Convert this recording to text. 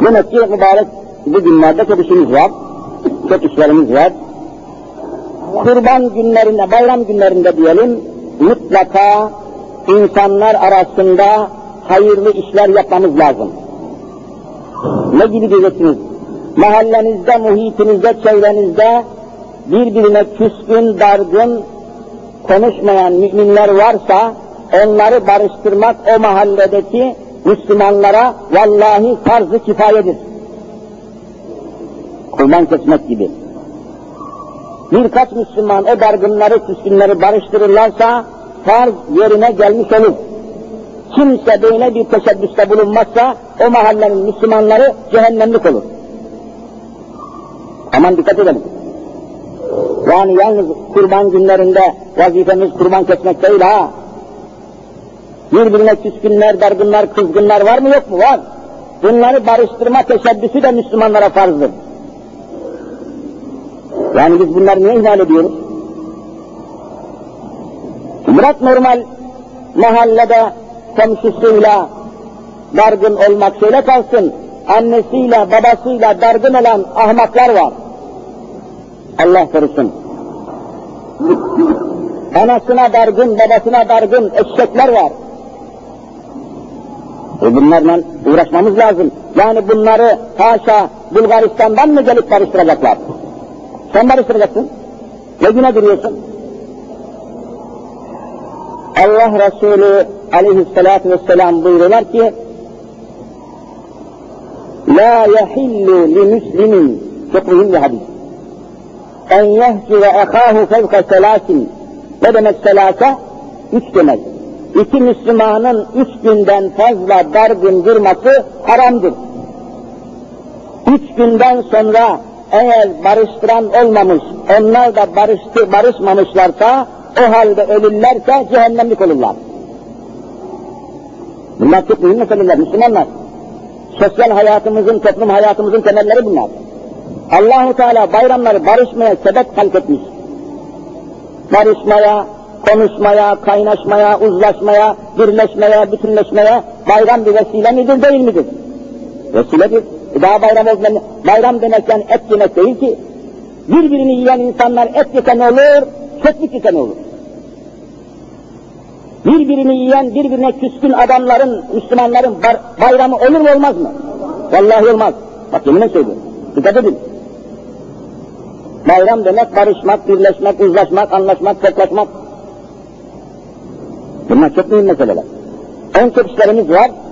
Demek ki mübarek bu günlerde çok işimiz var, çok işlerimiz var. Kurban günlerinde, bayram günlerinde diyelim, mutlaka insanlar arasında hayırlı işler yapmamız lazım. Ne gibi diyeceksiniz? Mahallenizde, muhitinizde, çevrenizde birbirine küskün, dargın, konuşmayan müminler varsa onları barıştırmak o mahalledeki Müslümanlara vallahi farz-ı kifayedir. Kurban kesmek gibi. Birkaç Müslüman o dargınları, küskünleri barıştırırlarsa farz yerine gelmiş olur. Kimse böyle bir teşebbüste bulunmazsa o mahallenin Müslümanları cehennemlik olur. Aman dikkat edelim. Yani yalnız kurban günlerinde vazifemiz kurban kesmek değil ha. Birbirine küskünler, dargınlar, kızgınlar var mı yok mu? Var. Bunları barıştırma teşebbüsü de Müslümanlara farzdır. Yani biz bunları niye ihmal ediyoruz? Bırak normal mahallede komşusuyla dargın olmak şöyle kalsın, annesiyle babasıyla dargın olan ahmaklar var. Allah korusun. Anasına dargın, babasına dargın eşekler var. Bunlarla uğraşmamız lazım. Yani bunları haşa Bulgaristan'dan mı gelip barıştıracaklar? Sen barıştıracaksın. Ne güne duruyorsun? Allah Resulü aleyhissalatu vesselam buyuruyorlar ki La yahillu li müslimin, çok mühim bir hadis. En yehcire ehâhu fevke selâsin. Ne demek selâse? 3 demek. 2 Müslümanın 3 günden fazla dargın durması haramdır. 3 günden sonra eğer barıştıran olmamış, onlar da barışmamışlarsa, o halde ölürlerse cehennemlik olurlar. Bunlar çok mühim meseleler, Müslümanlar. Sosyal hayatımızın, toplum hayatımızın temelleri bunlar. Allah-u Teala bayramları barışmaya sebep halk etmiş. Barışmaya, konuşmaya, kaynaşmaya, uzlaşmaya, birleşmeye, bütünleşmeye bayram bir vesile midir, değil midir? Vesiledir. Daha bayram olmayan, bayram demekten et yemek değil ki. Birbirini yiyen insanlar et yese ne olur, çöplük yese ne olur? Birbirini yiyen, birbirine küskün adamların, Müslümanların bayramı olur mu olmaz mı? Vallahi olmaz. Bak yeminle söylüyorum. Dikkat edin. Bayram demek barışmak, birleşmek, uzlaşmak, anlaşmak, toplaşmak. Bunlar çok mühim meseleler. En çok işlerimiz var.